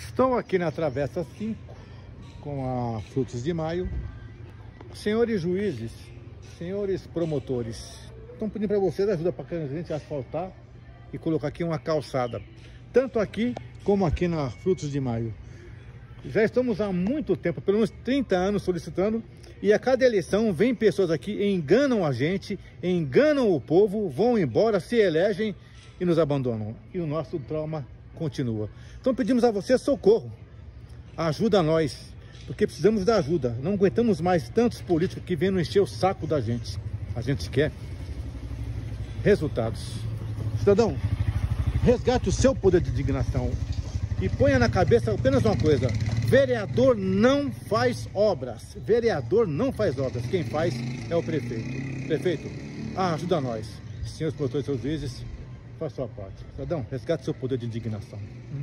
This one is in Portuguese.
Estou aqui na Travessa 5 com a Frutos de Maio. Senhores juízes, senhores promotores, estão pedindo para vocês ajuda para que a gente asfaltar e colocar aqui uma calçada, tanto aqui como aqui na Frutos de Maio. Já estamos há muito tempo, pelo menos 30 anos solicitando, e a cada eleição vem pessoas aqui, enganam a gente, enganam o povo, vão embora, se elegem e nos abandonam. E o nosso trauma continua. Então pedimos a você socorro, ajuda a nós, porque precisamos da ajuda. Não aguentamos mais tantos políticos que vêm encher o saco da gente. A gente quer resultados. Cidadão, resgate o seu poder de indignação e ponha na cabeça apenas uma coisa: vereador não faz obras. Vereador não faz obras. Quem faz é o prefeito. Prefeito, ajuda nós. Senhores promotores, seus juízes, faz sua parte. Cidadão, resgate seu poder de indignação.